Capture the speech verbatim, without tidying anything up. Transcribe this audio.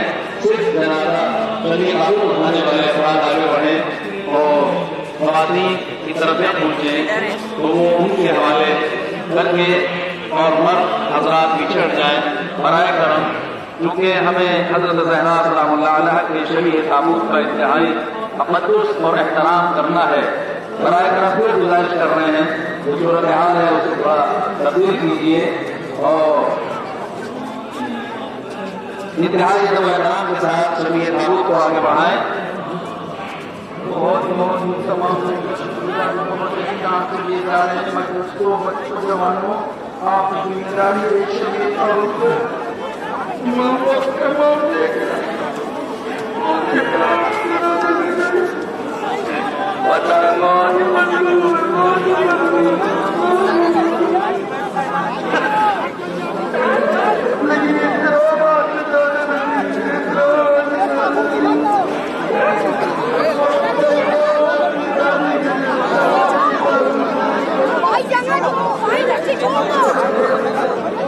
सिर्फ जनाजा शमी आलू उठाने वाले अफराद आगे बढ़े और ख़वातीन की तरफ से पहुँचे तो वो उनके हवाले करके और मर्द हजरात पीछे हट जाए बराए करम, क्योंकि हमें हजरत ज़हरा सलामुल्लाह अलैहा के शमी ताबूत का इंतहाई तक़द्दुस और एहतराम करना है। बराए करम फिर गुजारिश कर रहे हैं जो सूरत हाल है उसे थोड़ा तब्दील कीजिए और इंतहाई एहतराम के साथ शमी ताबूत को आगे बढ़ाएं। बहुत बहुत तमाम लिए जा रहे हैं दोस्तों, बच्चों, जवानों, आप जिम्मेदारी Jangan, jangan, jangan,